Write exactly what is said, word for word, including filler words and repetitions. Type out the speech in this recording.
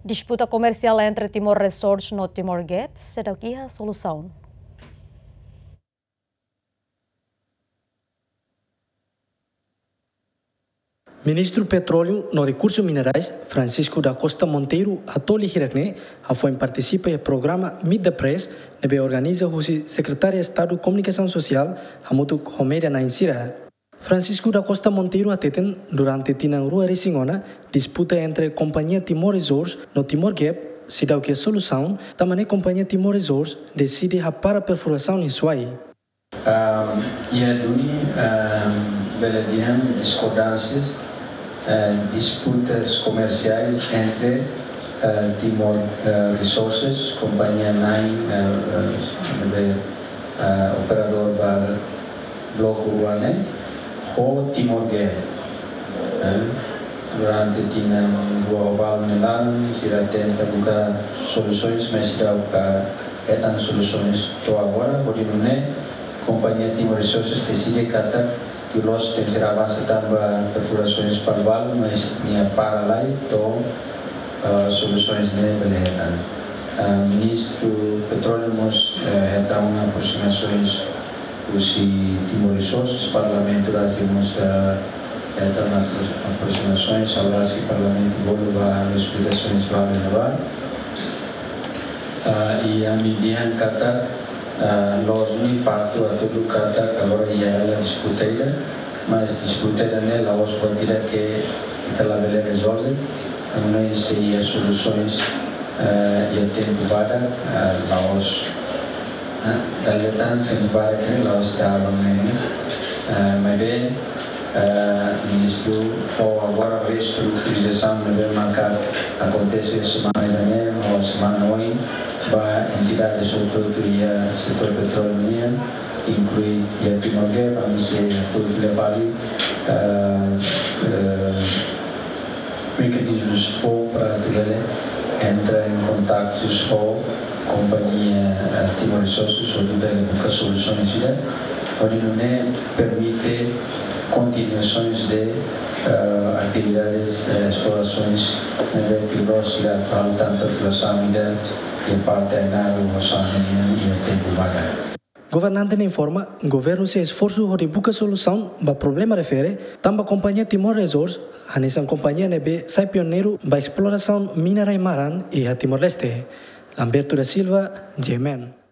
Disputa comercial entre Timor Resorts e Timor Gap será aqui a solução. Ministro Petróleo no Recursos Minerais, Francisco da Costa Monteiro, atoli hirane, a foi participa no programa Meet the Press, nebe organiza o Secretário de Estado de Comunicação Social, Hamutu Homeria na Insira. Francisco da Costa Monteiro ateten durante tinang rua Resingona, disputa entre Companhia Timor Resorts no Timor Gap, se dá o que a solução, também a Companhia Timor Resorts decide a para perfuração em Suai. Um, e a Duni, um, velediam discordâncias, uh, disputas comerciais entre uh, Timor uh, Resources, Companhia Nine, uh, uh, de, uh, operador para Bloco Ruane, ou Timor Gap. Uh, durante tinha dua oval nelan, se tenta buscar soluções, mas se dá etan soluções to agora, por isso Companhia Timor Resources decide catar que nós temos que avançar também perfurações para o vale, mas tinha para lá e to soluções de beleza. Uh, Ministro Petróleo nós então uh, aproximações os Timor Resources, Parlamento nós temos então aproximações, agora se Parlamento volta as explicações para levar e a medida catar nós de fato a todo kata agora ia ela disputeira, mas disputeira nela os pode dizer que ela vai resolver, não seria soluções e a tempo para nós, daí tanto tempo para que nós estávamos, mas bem ministro ou agora a reestruturização deve marcar acontece semana ou semana hoje. Para entidades de autoria setor petróleo, inclui a Timor Gap, a missão por levar mecanismos para entrar em contato com a companhia Timor Resources ou buscar soluções, onde não permite continuações de uh, atividades, uh, explorações na velocidade atual, tanto a inflação e a parte da orçamento e a tempo vaga. Governante informa, o governo se esforço de buscar solução para o problema refere, também a companhia Timor Resorts, a nessa companhia nebe sai pioneiro para exploração mineral maran e a Timor-Leste. Lamberto da Silva, G M N.